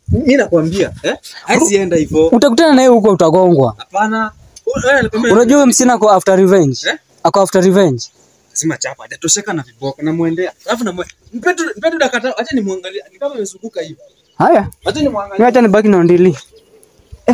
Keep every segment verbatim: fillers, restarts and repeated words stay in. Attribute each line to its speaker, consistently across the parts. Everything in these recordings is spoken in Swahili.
Speaker 1: Mimi nakwambia, eh? Asienda hivyo.
Speaker 2: Utakutana naye huko utagongwa.
Speaker 1: Hapana.
Speaker 2: Unajua msina ako after revenge. Eh? Ako after revenge.
Speaker 1: Sima chapa, hajatosheka na viboko na muendea. Alafu na mpetu mpetu dakata, acha nimwangalie. Ni kama amezunguka hivi.
Speaker 2: Haya.
Speaker 1: Acha nimwangalie.
Speaker 2: Acha nibaki na ondili. Eh.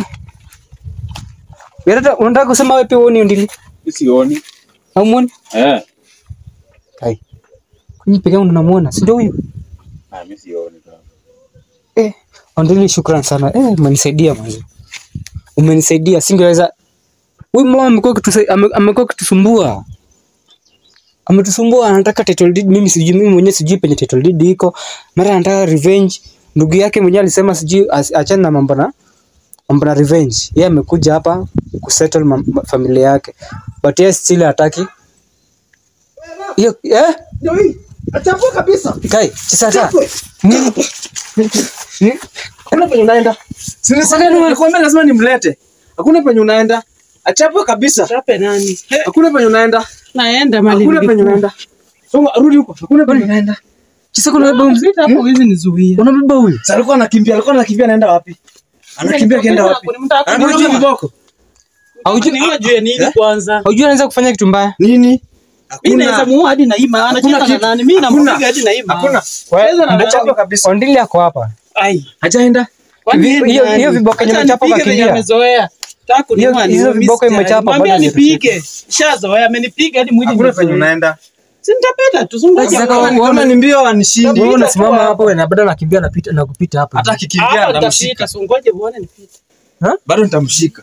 Speaker 2: Wewe unataka kusema wewe pia uone ondili?
Speaker 1: Sioni.
Speaker 2: Haumuoni?
Speaker 1: Eh.
Speaker 2: Hai. Kuni pekee ndo namuona, si ndio huyo?
Speaker 1: Ah, mimi sioni kama.
Speaker 2: Eh, ondili shukrani sana. Eh, umenisaidia mwanzo. Umenisaidia, singeweza. Huyu mama amekuwa kitu amekuwa kitusumbua. Ametusumbua, anataka title deed, mimi sijui, mimi mwenyewe sijui penye title deed iko. Mara anataka revenge. Ndugu yake mwenyewe alisema sijui achana na mambo na mambo na revenge. Yeye amekuja hapa kusettle familia yake. But yeye still hataki. Hiyo eh?
Speaker 1: Ndio hii. Achapwe kabisa.
Speaker 2: Kai, Chisaka. Nini?
Speaker 1: Hakuna penye unaenda. Sinisaka nilikwambia lazima nimlete. Hakuna penye unaenda. Achapwe kabisa.
Speaker 3: Chape nani?
Speaker 1: Hakuna penye unaenda.
Speaker 3: Naenda mali.
Speaker 1: Hakuna penye unaenda. Songa rudi huko. Hakuna penye unaenda.
Speaker 3: Chisaka unabeba mzito hapo hizi nizuia.
Speaker 2: Unabeba huyu?
Speaker 1: Sasa alikuwa anakimbia, alikuwa anakimbia anaenda wapi? Anakimbia kaenda wapi? Anakuja viboko.
Speaker 3: Haujui unajua nini kwanza?
Speaker 2: Haujui anaweza kufanya kitu mbaya.
Speaker 1: Nini?
Speaker 3: Mimi naweza muua hadi naima, anacheza na nani? Mimi nampiga hadi naima.
Speaker 1: Hakuna.
Speaker 3: Cheza na
Speaker 1: Ndachapa kabisa.
Speaker 2: Ondili yako hapa.
Speaker 3: Ai,
Speaker 1: hajaenda.
Speaker 2: Hiyo hiyo viboko imechapa kwa kilia.
Speaker 3: Amezoea. Taku ni mwani.
Speaker 2: Hizo viboko imechapa bado.
Speaker 3: Mwambie nipige. Shazoea amenipiga hadi mwili.
Speaker 1: Hakuna penye unaenda.
Speaker 3: Si nitapita tu zunguka.
Speaker 1: Kama ni mbio anishindi.
Speaker 2: Wewe unasimama hapo na bado nakimbia napita na kupita hapo.
Speaker 1: Hata akikimbia ndamshika.
Speaker 3: Sungoje muone nipite.
Speaker 1: Ha? Bado nitamshika.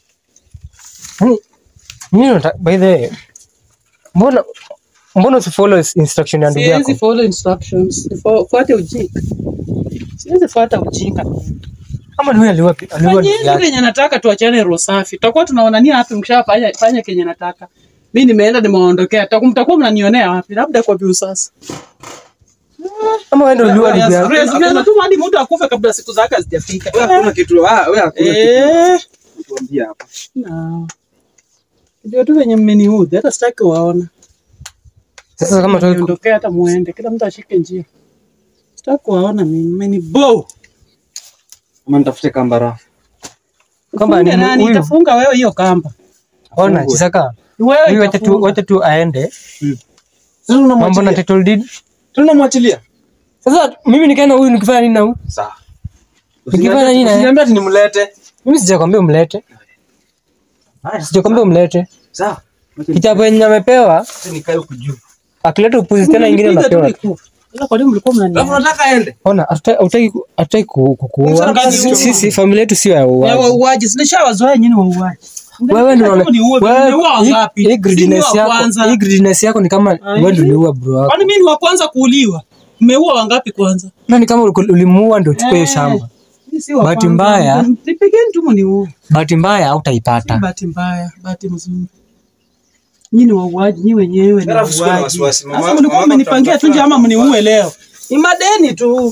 Speaker 2: Mimi nataka by the way. Mbona mbona usifollow instruction ya ndugu yako?
Speaker 3: Siwezi follow instructions. Fuata ujinga. Siwezi fuata ujinga.
Speaker 2: Kama ni wewe aliwa aliwa
Speaker 3: ndio kenye nataka tuachane roho safi. Tutakuwa tunaonania wapi mkishafanya fanya kenye nataka. Mimi nimeenda nimeondokea. Mtakuwa mnanionea wapi? Labda kwa view sasa.
Speaker 2: Kama wewe ndio uliwa ndugu yako.
Speaker 3: Unaweza tu hadi mtu akufe kabla siku zake hazijafika.
Speaker 1: Wewe hakuna kitu. Ah, wewe hakuna kitu.
Speaker 3: Eh.
Speaker 1: Tuambie hapa.
Speaker 3: Na. Ndio tu wenye mmeniudhi hata sitaki waona.
Speaker 2: Sasa kama
Speaker 3: tuondokea hata muende kila mtu ashike njia. Sitaki waona mimi mmenibow.
Speaker 1: Kama nitafute kamba.
Speaker 3: Kamba ni nani itafunga wewe hiyo kamba?
Speaker 2: Ona Chisaka.
Speaker 3: Wewe
Speaker 2: wacha tu wacha tu aende.
Speaker 1: Sasa unamwachilia.
Speaker 2: Mambo na title deed.
Speaker 1: Tunamwachilia.
Speaker 2: Sasa mimi nikaenda huyu nikifanya nini na huyu?
Speaker 1: Sawa.
Speaker 2: Nikifanya nini na yeye?
Speaker 1: Niambia ati nimlete.
Speaker 2: Mimi sijakwambia umlete.
Speaker 1: Haya.
Speaker 2: Sijakwambia umlete.
Speaker 1: Sawa.
Speaker 2: Kitabu yenye amepewa,
Speaker 1: nikae huko juu.
Speaker 2: Akileta upuzi tena nyingine unapewa.
Speaker 3: Sasa kwa nini mlikuwa mnaniambia?
Speaker 1: Alafu nataka aende.
Speaker 2: Ona, hataki hataki kukuua. Sisi familia yetu sio ya
Speaker 3: wauaji. Ya wauaji, sinishawazoea nyinyi wauaji.
Speaker 2: Wewe ndio wewe hii greediness yako, hii greediness yako ni kama wewe ndio uliua bro wako.
Speaker 3: Kwani mimi ni wa kwanza kuuliwa? Mmeua wangapi kwanza?
Speaker 2: Na ni kama ulimuua ndio uchukue shamba. Bahati mbaya,
Speaker 3: nipigeni tu mniue.
Speaker 2: Bahati mbaya hautaipata.
Speaker 3: Si bahati mbaya, bahati nzuri. Nyinyi ni wauaji, nyinyi wenyewe ni wauaji. Sasa mlikuwa mmenipangia tu nje ama mniue leo? Ni madeni tu.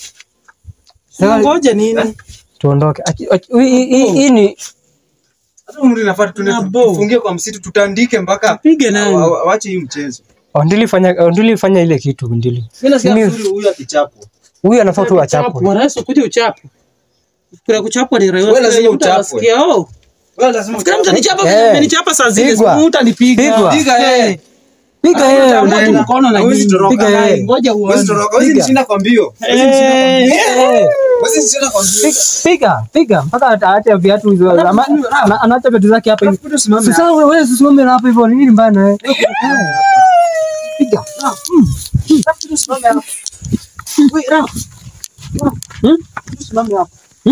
Speaker 3: Ngoja nini?
Speaker 2: Tuondoke. Hii ni
Speaker 1: hata umri nafaa tufungie kwa msitu tutandike mpaka
Speaker 3: pige nani?
Speaker 1: Waache hii mchezo.
Speaker 2: Ondili fanya Ondili fanya ile kitu Ondili.
Speaker 1: Mimi nasikia huyu akichapo.
Speaker 2: Huyu anafaa tu achapo.
Speaker 3: Bwana Yesu kuja uchapo. Kuna kuchapwa ni raia.
Speaker 1: Wewe lazima uchapwe.
Speaker 3: Oh.
Speaker 1: Wewe lazima
Speaker 3: uchapwe. Kama mtanichapa amenichapa saa zile mtanipiga.
Speaker 1: Piga yeye.
Speaker 2: Piga yeye
Speaker 3: ndio mkono na
Speaker 1: hizi
Speaker 3: piga yeye. Ngoja uone.
Speaker 1: Wewe toroka. Wewe nishinda kwa mbio. Wewe nishinda kwa mbio.
Speaker 2: Piga, piga mpaka ataacha viatu hizo. Anaacha viatu zake hapa hivi. Sasa wewe usimame hapa hivyo. Nini mbaya na wewe? Piga.
Speaker 1: Usimame hapa. Wewe rao. Hmm? Usimame hapa. Hmm?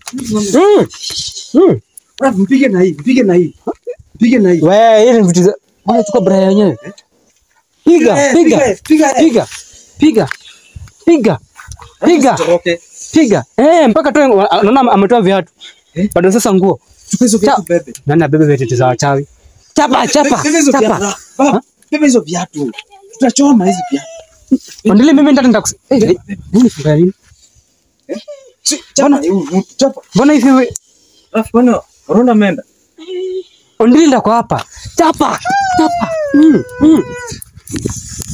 Speaker 1: Hmm. Hmm. Mpige na hii, mpige na hii. Mpige na hii.
Speaker 2: Wewe ile vitu za bwana chukua bra yenyewe. Piga, piga, piga, piga. Piga. Piga. Piga. Piga. Eh, mpaka tu naona ametoa viatu. Bado sasa nguo.
Speaker 1: Chukua hizo viatu bebe.
Speaker 2: Nani abebe viatu za wachawi? Chapa, chapa.
Speaker 1: Chapa. Bebe hizo viatu. Tutachoma hizo viatu.
Speaker 2: Ondili mimi ndani ndakusi. Eh, nini funga nini?
Speaker 1: Eh? Chapa, chapa.
Speaker 2: Mbona hivi wewe?
Speaker 1: Alafu bwana, Rona menda.
Speaker 2: Ondili ndako hapa. Chapa. Chapa. Mm. Mm.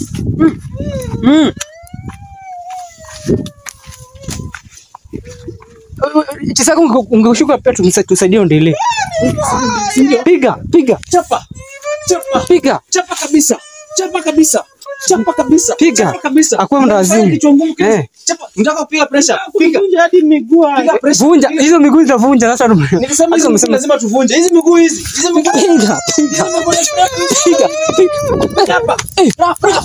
Speaker 2: Mm. Mm. Chisaka ungeshuka pia tusaidie ondili. Piga, piga.
Speaker 1: Chapa. Chapa.
Speaker 2: Piga.
Speaker 1: Chapa kabisa. Chapa kabisa. Chapa kabisa.
Speaker 2: Piga.
Speaker 1: Chapa kabisa.
Speaker 2: Akwa mrazimu.
Speaker 1: Eh. Chapa. Unataka kupiga pressure. Piga.
Speaker 3: Vunja hadi miguu.
Speaker 1: Piga pressure.
Speaker 2: Vunja. Hizo miguu zitavunja sasa.
Speaker 1: Nilisema hizo miguu lazima tuvunje. Hizi miguu hizi. Hizi miguu.
Speaker 2: Piga. Piga. Piga.
Speaker 1: Chapa.
Speaker 2: Eh, raf, raf.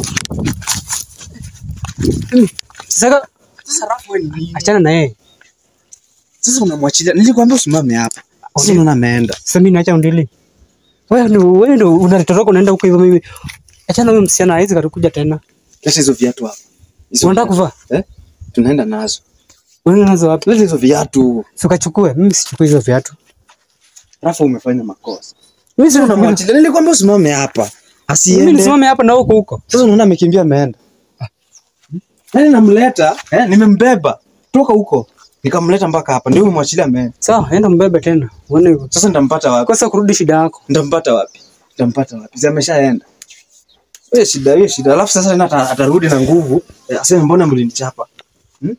Speaker 2: Chisaka,
Speaker 1: Sasa Rafu wewe ni nini?
Speaker 2: achana na yeye.
Speaker 1: Sasa unamwachilia. Nilikwambia usimame hapa. Sasa unaona ameenda.
Speaker 2: Sasa mimi naacha ondili. Wewe ndio wewe ndio unatoroka unaenda huko hivyo mimi. Achana huyo msichana haizi katakuja tena.
Speaker 1: Kesho hizo viatu hapa.
Speaker 2: Unataka kuvaa?
Speaker 1: Eh? Tunaenda nazo.
Speaker 2: Unaenda nazo wapi?
Speaker 1: Leta hizo viatu.
Speaker 2: Sikachukue. Mimi sichukue hizo viatu.
Speaker 1: Rafu umefanya makosa.
Speaker 2: Mimi si
Speaker 1: Unamwachilia. Nilikwambia usimame hapa. Asiende.
Speaker 2: Mimi nisimame hapa na huko huko.
Speaker 1: Sasa unaona amekimbia ameenda. Nani namleta? Eh, nimembeba. Toka huko. Nikamleta mpaka hapa. Ndio umemwachilia ameenda.
Speaker 2: Sawa, enda mbebe tena. Uone hivyo.
Speaker 1: Sasa nitampata wapi?
Speaker 2: Kosa kurudi shida yako.
Speaker 1: Nitampata wapi? Nitampata wapi? Sasa ameshaenda. Wewe shida wewe shida. Alafu sasa tena ata- atarudi na nguvu. Eh, aseme mbona mlinichapa? Hmm?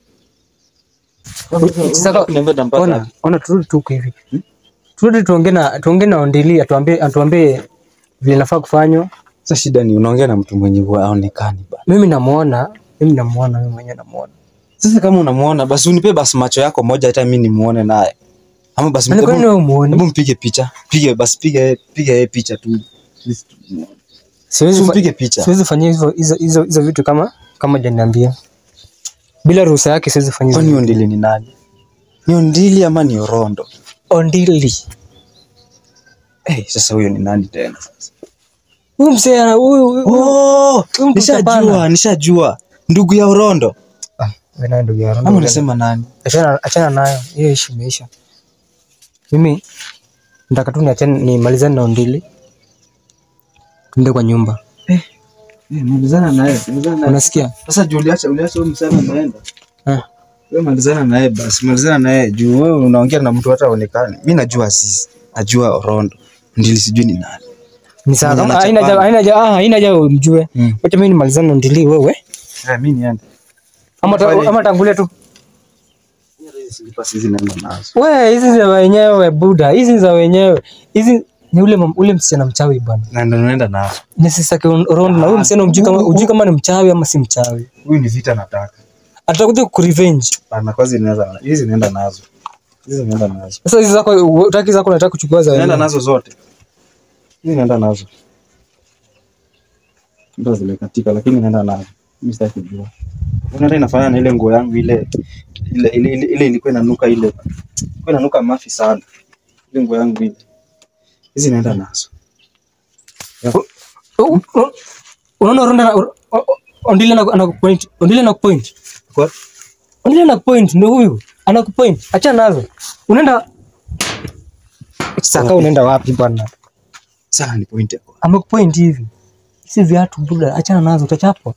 Speaker 2: Sasa
Speaker 1: Niambia nitampata
Speaker 2: ona,
Speaker 1: wapi?
Speaker 2: ona turudi tu huko hivi. Turudi tuongee na tuongee na ondili atuambie atuambie vile nafaa kufanywa.
Speaker 1: Sasa shida ni unaongea na mtu mwenye haonekani bana.
Speaker 2: Mimi namuona, mimi namuona mimi mwenyewe namuona.
Speaker 1: Sasa kama unamuona basi unipe basi macho yako moja hata mimi nimuone naye. Ama basi
Speaker 2: Nani kwani wewe
Speaker 1: hebu
Speaker 2: umuone?
Speaker 1: mpige picha. Pige basi piga piga yeye picha tu.
Speaker 2: Siwezi
Speaker 1: Mpige picha.
Speaker 2: Siwezi fanyia hizo hizo hizo hizo vitu kama kama hajaniambia. Bila ruhusa yake siwezi fanyia.
Speaker 1: Kwani ondili ni nani? Ni ondili ama ni orondo?
Speaker 2: Ondili.
Speaker 1: Eh, sasa huyo ni nani tena sasa?
Speaker 2: Huyu msee ana huyu huyu-
Speaker 1: Oh,
Speaker 2: huyu mtu
Speaker 1: nishajua,
Speaker 2: tabana.
Speaker 1: nishajua. Ndugu ya orondo.
Speaker 2: Ah, wewe na ndugu yangu.
Speaker 1: Ama unasema nani?
Speaker 2: Achana achana nayo. Hiyo ishi imeisha. Mimi nataka tu niachane nimalizane na ondili. Tuende kwa nyumba.
Speaker 1: Eh, malizana naye, malizana naye.
Speaker 2: Unasikia?
Speaker 1: Sasa juu uliacha uliacha huyo msana anaenda.
Speaker 2: Eh.
Speaker 1: Wewe malizana naye basi, malizana naye juu wewe unaongea na mtu hata haonekani. Mimi najua sisi, najua orondo. Ndili sijui ni nani.
Speaker 2: Ni sawa.
Speaker 1: Mwenye
Speaker 2: Kama haina haja
Speaker 1: anachapana.
Speaker 2: haina haja ah haina haja umjue.
Speaker 1: Mm.
Speaker 2: Wacha mimi nimalizane na ondili wewe.
Speaker 1: Eh, mimi niende.
Speaker 2: Ama ta-
Speaker 1: Fanya-
Speaker 2: ama tangulia tu.
Speaker 1: Slippers hizi naenda nazo.
Speaker 2: Wewe hizi za wenyewe buda, hizi za wenyewe. Hizi ni ule mam- ule msichana mchawi bwana.
Speaker 1: Na ndo naenda nazo.
Speaker 2: Ni sasa kwa round na huyu msichana umjui kama ujui kama ni mchawi ama si mchawi.
Speaker 1: Huyu ni vita nataka.
Speaker 2: Atakuja kurevenge.
Speaker 1: Bana kwanza inaweza hizi naenda nazo. Hizi naenda nazo.
Speaker 2: Sasa hizi zako utaki zako unataka kuchukua za
Speaker 1: Naenda
Speaker 2: wenyewe.
Speaker 1: nazo zote. Hizi naenda nazo. Ndio zile katika lakini naenda nazo. Mimi sitaki kujua. Unaona inafanana na ile nguo yangu ile ile ile ile ile ilikuwa inanuka ile. Ilikuwa inanuka mafi sana. Ile nguo yangu ile. Hizi naenda nazo.
Speaker 2: U- u- Unaona ronda na o- o- ondile na anakupoint. Ondile na kupoint.
Speaker 1: Kwa
Speaker 2: Ondile na kupoint ndio huyu. Anakupoint. Achana nazo. Unaenda Saka unaenda wapi bwana?
Speaker 1: sana ni point yako.
Speaker 2: Amekupoint hivi. Si viatu buda, achana nazo utachapwa.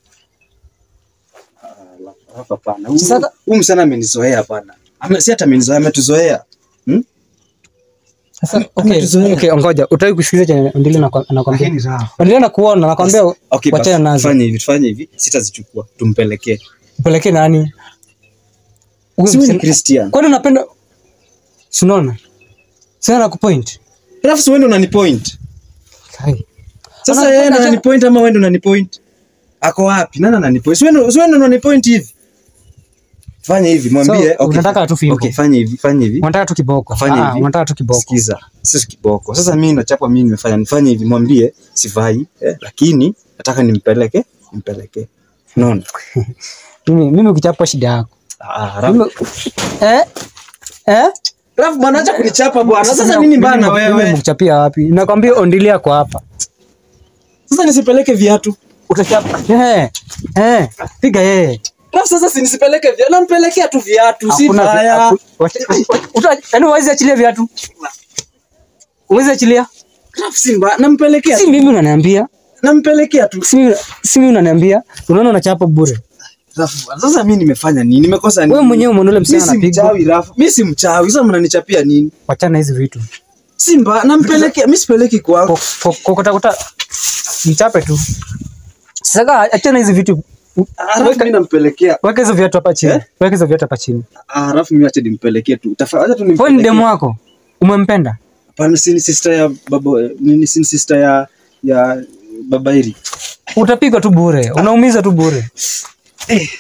Speaker 1: Hapa pana. Huyu
Speaker 2: Sasa-
Speaker 1: huyu msana amenizoea bana. Ame si hata amenizoea ametuzoea. Hmm?
Speaker 2: Sasa okay,
Speaker 1: ametuzoea.
Speaker 2: okay, ngoja. Utaki kusikiza chenye ondile na anakuambia.
Speaker 1: Lakini raha.
Speaker 2: Ondile na kuona nakwambia
Speaker 1: Okay,
Speaker 2: wachana
Speaker 1: basi
Speaker 2: nazo.
Speaker 1: fanye hivi, fanye hivi, sitazichukua. Tumpelekee.
Speaker 2: Upeleke nani? Huyu
Speaker 1: Si wewe ni
Speaker 2: msichana-
Speaker 1: Christian.
Speaker 2: Kwani unapenda Sunaona? Sasa nakupoint.
Speaker 1: Alafu si wewe ndo unanipoint.
Speaker 2: Kai.
Speaker 1: Sasa
Speaker 2: Ana-
Speaker 1: yeye ndo
Speaker 2: acha-
Speaker 1: ananipoint ama wewe ndo unanipoint? Ako wapi? Nani ananipoint? Si wewe ndo si wewe ndo unanipoint hivi. Fanya hivi, mwambie.
Speaker 2: So, unataka tu fimbo.
Speaker 1: Okay, fanya hivi, fanya hivi.
Speaker 2: Unataka tu kiboko.
Speaker 1: Fanya
Speaker 2: Ah,
Speaker 1: hivi.
Speaker 2: unataka tu kiboko.
Speaker 1: Sikiza. Sisi kiboko. Sasa mimi nachapa mimi nimefanya nifanye hivi, mwambie sivai, eh, lakini nataka nimpeleke, nimpeleke. Unaona?
Speaker 2: Mimi mimi ukichapa shida yako.
Speaker 1: Ah, Rafu.
Speaker 2: Mimi- Eh? Eh?
Speaker 1: Rafu bwana acha kunichapa bwana. Sasa nini mbaya na
Speaker 2: Mimi
Speaker 1: wewe?
Speaker 2: mkuchapia wapi? Nakwambia ondili yako hapa.
Speaker 1: Sasa nisipeleke viatu.
Speaker 2: Utachapa. Eh. Eh. Piga yeye.
Speaker 1: Rafu sasa si nisipeleke viatu. Nampelekea tu viatu, si
Speaker 2: Hakuna vi-
Speaker 1: mbaya.
Speaker 2: haku- wacha- uta- Yaani uwezi achilia viatu. Uwezi achilia.
Speaker 1: Rafu si mbaya. Nampelekea.
Speaker 2: Si mimi unaniambia.
Speaker 1: Nampelekea tu.
Speaker 2: Si mimi si mimi unaniambia. Unaona unachapa bure.
Speaker 1: Rafu, sasa mimi nimefanya nini? Nimekosa nini?
Speaker 2: Wewe mwenyewe umeona ule
Speaker 1: Mimi
Speaker 2: msichana
Speaker 1: si
Speaker 2: anapigwa.
Speaker 1: mchawi Rafu. Mimi si mchawi. Sasa mnanichapia nini?
Speaker 2: Wachana hizi vitu.
Speaker 1: Simba nampelekea, mimi sipeleki kwako.
Speaker 2: Kokota kota mchape tu. Sasa achana hizi vitu.
Speaker 1: Alafu mimi nampelekea.
Speaker 2: Weka hizo viatu hapa chini. Weka hizo viatu hapa chini.
Speaker 1: Ah, alafu mimi acha nimpelekee tu. Tafadhali tu nimpelekee.
Speaker 2: Wewe ni demu wako? Umempenda?
Speaker 1: Hapana, si ni sister ya baba, ni si sister ya ya baba hili.
Speaker 2: Utapigwa tu bure. Unaumiza tu bure.
Speaker 1: Eh.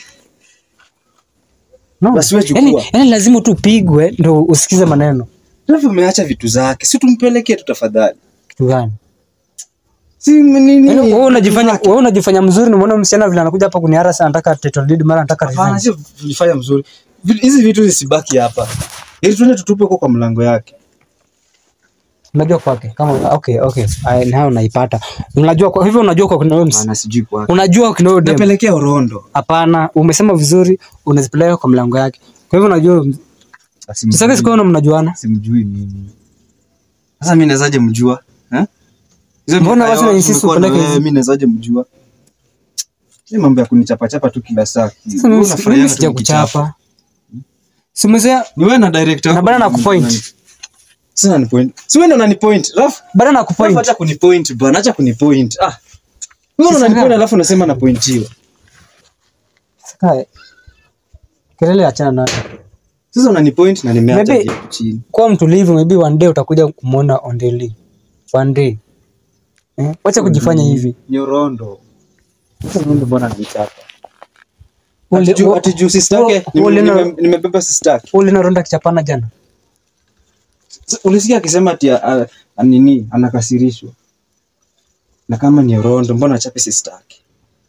Speaker 2: No.
Speaker 1: Basi wewe chukua.
Speaker 2: Yaani yani lazima tu upigwe ndio usikize maneno.
Speaker 1: Alafu umeacha vitu zake. Si tumpelekee tu tafadhali.
Speaker 2: Kitu gani?
Speaker 1: Si nini?
Speaker 2: Yaani wewe unajifanya wewe unajifanya mzuri, unaona msichana vile anakuja hapa kuniharasa, anataka title deed, mara anataka
Speaker 1: hapana,
Speaker 2: revenge.
Speaker 1: si tulifanya mzuri. Hizi vitu zisibaki hapa. Ili tuende tutupe huko kwa mlango yake.
Speaker 2: Unajua kwake kama okay okay nayo unaipata. Unajua kwa hivyo unajua kwa kuna wewe
Speaker 1: Hapana, sijui kwake.
Speaker 2: unajua kuna wewe
Speaker 1: napelekea Orondo.
Speaker 2: Hapana, umesema vizuri, unazipeleka kwa mlango yake. Kwa hivyo unajua sasa siku hiyo mnajuana?
Speaker 1: Simjui mimi. Sasa mimi nawezaje mjua? Eh? Hizo
Speaker 2: mbona watu na insist upeleke hizo?
Speaker 1: Mimi nawezaje mjua? Ni mambo ya kunichapa chapa tu kila saa.
Speaker 2: Sasa mimi sija kuchapa. Simezea
Speaker 1: ni wewe na director
Speaker 2: na bana na kupoint.
Speaker 1: Sasa ni point. Si wewe ndo unanipoint. Raf,
Speaker 2: bana na kupoint.
Speaker 1: Acha kunipoint bwana, acha kunipoint. Ah. Wewe unanipoint alafu unasema na pointiwa.
Speaker 2: Sasa kelele achana nayo.
Speaker 1: Sasa unanipoint na nimeacha hiyo chini.
Speaker 2: Kwa mtulivu, maybe one day utakuja kumuona ondili. One day. Eh? Wacha kujifanya hivi.
Speaker 1: Ni Orondo.
Speaker 2: Sasa ndio mbona ananichapa.
Speaker 1: Ati ati juu sister yake nimebeba sister yake.
Speaker 2: Ule na Ronda kichapana jana.
Speaker 1: Ulisikia akisema ati nini anakasirishwa. Na kama ni Orondo mbona achape sister yake?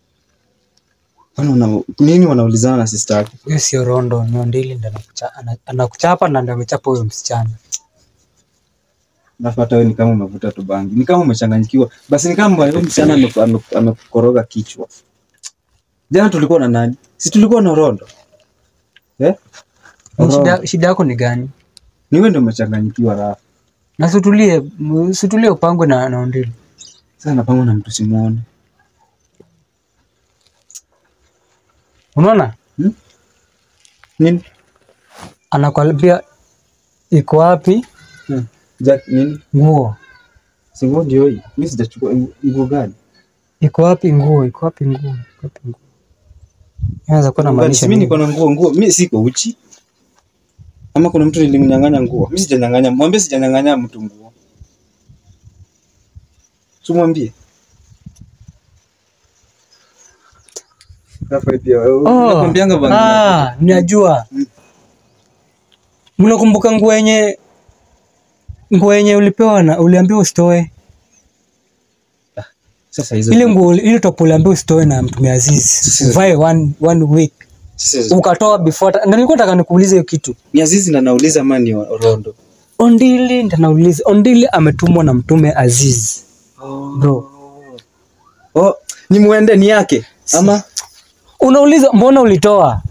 Speaker 1: Wana nini wanaulizana na sister yake?
Speaker 2: Huyo si Orondo, ni ondili ndio anakuchapa na ndio amechapa huyo msichana.
Speaker 1: Nafuata wewe ni kama umevuta tu bangi. Ni kama umechanganyikiwa. Basi ni kama huyo msichana amekukoroga kichwa. Jana tulikuwa na nani? Si tulikuwa na Orondo. Eh?
Speaker 2: Shida shida yako ni gani?
Speaker 1: Ni wewe ndio umechanganyikiwa Rafa.
Speaker 2: Na situlie, situlie upangwe na na ondili.
Speaker 1: Sasa napangwa na mtu simuone.
Speaker 2: Unaona?
Speaker 1: Hmm? Nini?
Speaker 2: Anakwambia iko wapi?
Speaker 1: Hmm. Jack nini?
Speaker 2: Nguo.
Speaker 1: Si nguo ndio hii. Mimi sijachukua nguo gani?
Speaker 2: Iko wapi nguo? Iko wapi nguo? Iko wapi nguo? Anaweza kuwa na maanisha
Speaker 1: mimi niko na nguo nguo. Mimi siko uchi. Ama kuna mtu nilimnyang'anya nguo. Mimi sijanyang'anya. Mwambie sijanyang'anya mtu nguo. Tumwambie. Rafa pia wewe unakwambianga bana.
Speaker 2: Ah, ninajua. Mnakumbuka nguo yenye nguo yenye ulipewa na uliambiwa usitoe?
Speaker 1: Ah, sasa hizo
Speaker 2: ile nguo ile top uliambiwa usitoe na Mtume Aziz. Uvae one one week. Ukatoa before. Na nilikuwa nataka nikuulize hiyo kitu.
Speaker 1: Ni Aziz na nauliza mani Orondo.
Speaker 2: Ondili ndo nauliza. Ondili ametumwa na Mtume Aziz.
Speaker 1: Oh.
Speaker 2: Bro.
Speaker 1: Oh, ni muende ni yake. Ama
Speaker 2: unauliza mbona ulitoa?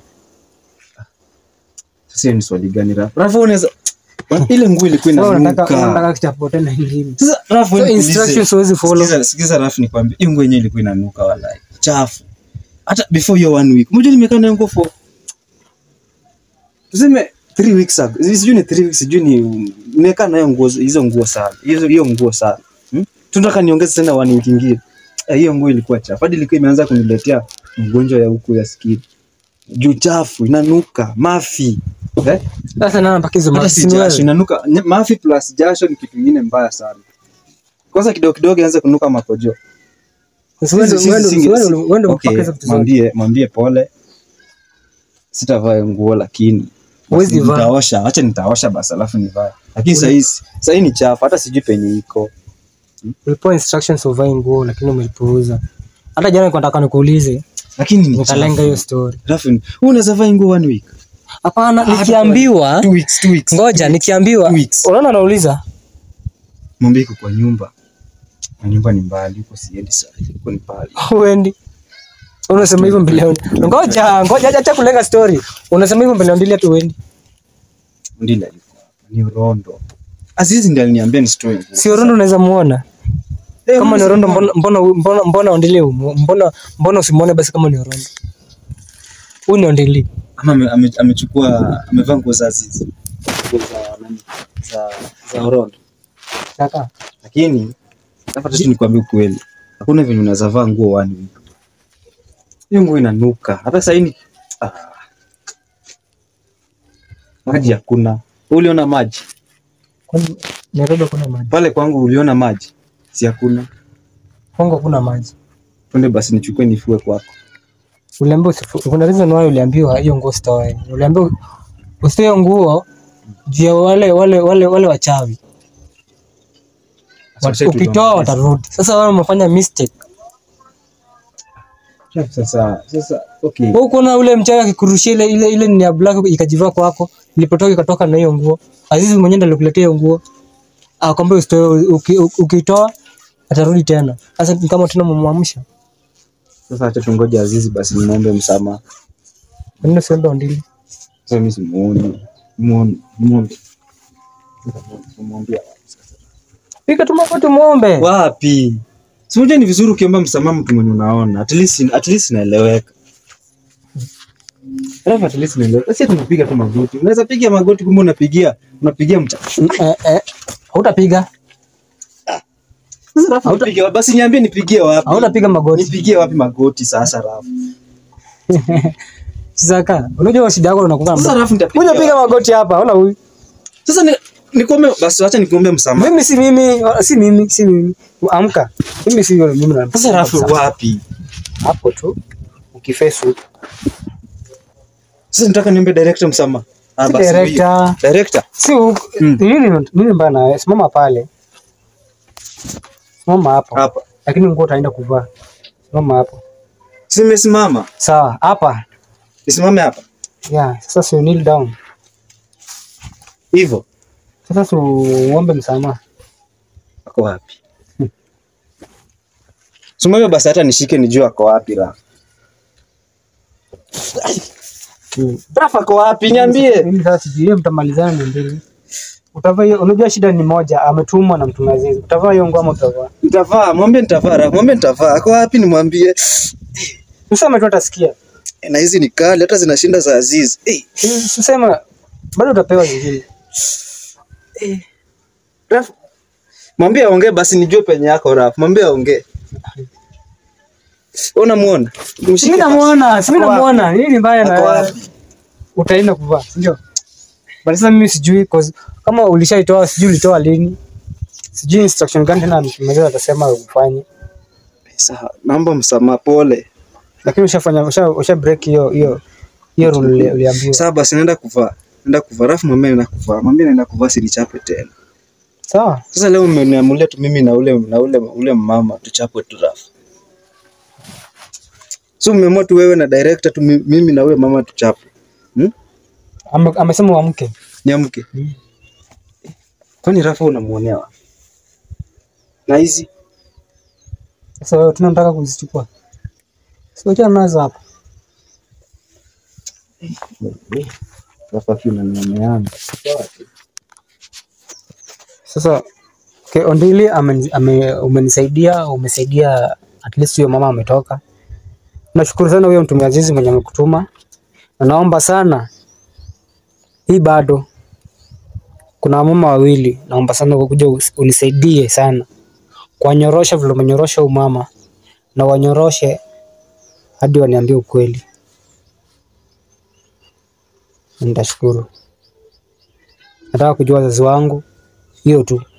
Speaker 1: Sasa ni swali gani Rafa? Rafa unaweza ile nguo ilikuwa inanuka.
Speaker 2: Unataka kichapo tena hili.
Speaker 1: Sasa Rafa
Speaker 2: so instructions huwezi follow.
Speaker 1: Sikiza sikiza Rafa nikwambie. Hiyo nguo yenyewe ilikuwa inanuka wallahi. Chafu. Hata before your one week. Mmoja nimekaa nayo nguo for tuseme three weeks ago. Sijui ni three weeks, sijui ni nimekaa nayo nguo hizo nguo sana. Hizo hiyo nguo sana. Hmm? Tunataka niongeze tena one week nyingine. Hiyo nguo ilikuwa chafu. Hadi ilikuwa imeanza kuniletea mgonjwa ya huku ya sikio. Juu chafu inanuka, mafi. Eh?
Speaker 2: Sasa nana mpaka hizo
Speaker 1: mafi jasho inanuka. Mafi plus jasho ni kitu kingine mbaya sana. Kwanza kidogo kidogo ianze kunuka makojo.
Speaker 2: Sasa wewe wewe mpaka hizo vitu.
Speaker 1: Mwambie mwambie pole. Sitavaa nguo lakini
Speaker 2: Wezi vaa.
Speaker 1: Nitaosha, acha nitaosha basi alafu nivae. Lakini sasa hii sasa hii ni chafu, hata sijui penye iko.
Speaker 2: Ulipewa instructions uvae nguo lakini umelipuuza. Hata jana nilikuwa nataka nikuulize
Speaker 1: lakini ni
Speaker 2: nikalenga hiyo story.
Speaker 1: Rafu, wewe unaweza vaa nguo one week?
Speaker 2: Hapana, nikiambiwa
Speaker 1: two weeks, two weeks.
Speaker 2: Ngoja nikiambiwa. Unaona nauliza.
Speaker 1: Mwambie iko kwa nyumba. Na nyumba ni mbali, uko siendi sasa. Uko ni pale.
Speaker 2: Uendi. Unasema hivyo mbele yao. Ngoja, ngoja acha kulenga story. Unasema hivyo mbele ndili atu uendi.
Speaker 1: Ndila yuko hapa. Ni Orondo. Aziz ndiye aliniambia ni story.
Speaker 2: Si Orondo unaweza muona. Hey, kama ni Orondo mbona mbona mbona mbona ondili mbona mbona usimuone basi kama ni Orondo. Huyu ni ondili.
Speaker 1: Ama amechukua amevaa nguo za Aziz. Nguo za nani? Za za Orondo.
Speaker 2: Kaka.
Speaker 1: Lakini hapa tu nikwambie ukweli. Hakuna vile unaweza vaa nguo one week. Hiyo nguo inanuka. Hata sasa hivi ah. Maji hakuna. Uliona maji?
Speaker 2: Kwani Nairobi kuna maji?
Speaker 1: Pale kwangu uliona maji? Si hakuna.
Speaker 2: Kwangu kuna maji.
Speaker 1: Twende basi nichukue nifue kwako.
Speaker 2: Uliambiwa kuna reason why uliambiwa hiyo nguo sitoe. Uliambiwa usitoe nguo juu ya wale wale wale wale wachawi. Ukitoa watarudi. Sasa wewe umefanya mistake.
Speaker 1: Sasa sasa okay.
Speaker 2: Wewe uko na ule mchawi akikurushia ile ile ile ni ya black ikajivaa kwako, ilipotoka ikatoka na hiyo nguo. Azizi mwenyewe ndiye alikuletea hiyo nguo. Akwambia usitoe, ukitoa atarudi tena. Sasa ni kama tuna mumwamsha.
Speaker 1: Sasa acha tungoje Azizi basi niombe msamaha.
Speaker 2: Ndio sio ndo ndili.
Speaker 1: Sasa mimi simuoni. Muone, muombe. Muombe sasa.
Speaker 2: Pika tu mafuta muombe.
Speaker 1: Wapi? Si unajua ni vizuri ukiomba msamaha mtu mwenye unaona. At least at least naeleweka. Alafu at least naeleweka. Sasa tunapiga tu magoti. Unaweza piga magoti kumbe unapigia, unapigia mcha.
Speaker 2: Eh eh. Hautapiga.
Speaker 1: Sasa Rafa unapiga basi niambie nipigie wapi?
Speaker 2: Hautapiga magoti.
Speaker 1: Nipigie wapi magoti sasa Rafa?
Speaker 2: Chisaka, unajua shida yako unakuwa.
Speaker 1: Sasa Rafa nitapiga.
Speaker 2: Unapiga magoti hapa, ona huyu.
Speaker 1: Sasa ni nikombe basi acha nikuombe msamaha.
Speaker 2: Mimi si mimi, si mimi, si mimi. Amka. Mimi si yule mimi na.
Speaker 1: Sasa Rafa wapi?
Speaker 2: Hapo tu. Ukiface.
Speaker 1: Sasa nataka niombe director msamaha.
Speaker 2: Ah basi. Director.
Speaker 1: Director.
Speaker 2: Si nini nini mbana, simama pale. Simama hapo.
Speaker 1: Hapa.
Speaker 2: Lakini nguo utaenda kuvaa. Simama hapo.
Speaker 1: Simesimama.
Speaker 2: Sawa, hapa.
Speaker 1: Nisimame hapa.
Speaker 2: Yeah, sasa si kneel down.
Speaker 1: Hivyo.
Speaker 2: Sasa si uombe msamaha.
Speaker 1: Ako wapi? Hmm. Sumame basi hata nishike nijue ako wapi Rafa. Hmm. Rafa ako wapi? Niambie.
Speaker 2: Mimi sasa sijui mtamalizana ni mbili. Utavaa hiyo, unajua shida ni moja, ametumwa na mtu Azizi. Utavaa hiyo nguo ama utavaa?
Speaker 1: Nitavaa, mwambie nitavaa Rafa, mwambie nitavaa. Ako wapi nimwambie?
Speaker 2: Useme tu atasikia.
Speaker 1: Na hizi ni kali hata zinashinda za Azizi. Eh,
Speaker 2: useme bado utapewa zingine.
Speaker 1: Eh. Rafa. Mwambie aongee basi nijue penye yako Rafa. Mwambie aongee. Unamuona?
Speaker 2: Mimi namuona, mimi namuona. Nini mbaya na utaenda kuvaa, ndio? Bali sasa mimi sijui cause kama ulishaitoa sijui ulitoa lini. Sijui instruction gani tena mzee atasema ufanye.
Speaker 1: Sasa naomba msamaha pole.
Speaker 2: Lakini ushafanya usha, usha break hiyo hiyo hiyo rule uliambiwa.
Speaker 1: Sasa basi naenda kuvaa. Naenda kuvaa Rafa mwambie naenda kuvaa. Mwambie naenda kuvaa sinichape tena.
Speaker 2: Sawa.
Speaker 1: Sasa leo mmeniamulia tu mimi na ule na ule ule mama tuchapwe tu Rafa. So mmeamua tu wewe na director tu mimi na ule mama tuchapwe. Hmm?
Speaker 2: Ame, amesema uamke.
Speaker 1: Niamke. Hmm. Kwani Rafa unamuonea wapi? Na hizi
Speaker 2: sasa wewe tunataka kuzichukua. Sio cha nazo hapa.
Speaker 1: Rafa kuna nimeana.
Speaker 2: Sasa okay, ondili ame, ame umenisaidia, umesaidia at least huyo mama ametoka. Nashukuru sana huyo mtu Azizi mwenye amekutuma. Na naomba sana hii bado kuna mama wawili, naomba sana ukuje unisaidie sana. Kwa nyorosha vile umenyorosha huyu mama na wanyoroshe hadi waniambie ukweli. Nitashukuru. Nataka kujua wazazi wangu hiyo tu.